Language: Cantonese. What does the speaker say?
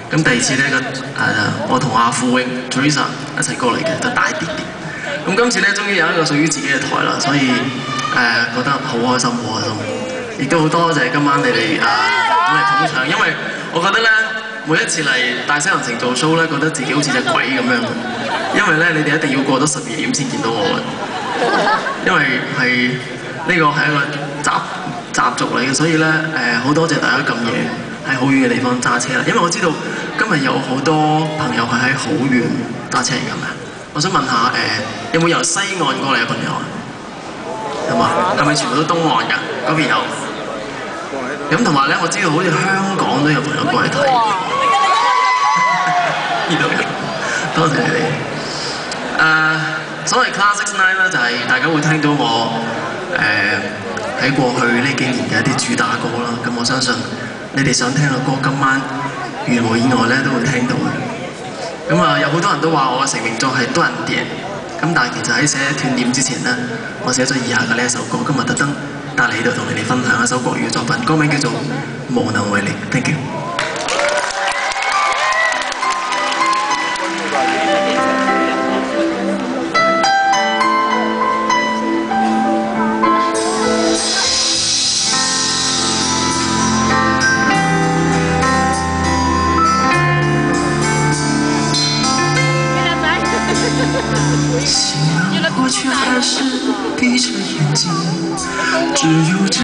咁第二次咧我同阿富永 Teresa 一齊過嚟嘅，就大啲啲。咁今次咧終於有一個屬於自己嘅台啦，所以覺得好開心，好開心。亦都好多謝今晚你哋咁嚟捧場，因為我覺得咧每一次嚟大西洋城做 show 咧，覺得自己好似隻鬼咁樣。因為咧你哋一定要過咗12點先見到我嘅，因為呢個係一個習俗嚟嘅，所以咧好多謝大家咁夜喺好遠嘅地方揸車啦。因為我知道今日有好多朋友係喺好遠揸車嚟㗎嘛。我想問下有冇由西岸過嚟嘅朋友啊？係嘛？係咪全部都東岸㗎？嗰邊有。咁同埋咧，我知道好似香港都有朋友過嚟睇。呢度有，多謝你哋。所謂 Classics Night 咧，就係大家會聽到我喺過去呢幾年嘅一啲主打歌啦。咁我相信你哋想聽嘅歌，今晚如無意外咧都會聽到嘅。咁有好多人都話我嘅成名作係多人點，咁但係其實喺寫斷點之前咧，我寫咗以下嘅呢一首歌，今日特登帶嚟呢度同你哋分享一首國語嘅作品，歌名叫做《無能為力》。Thank you。 醒了，我却还是闭着眼睛，只有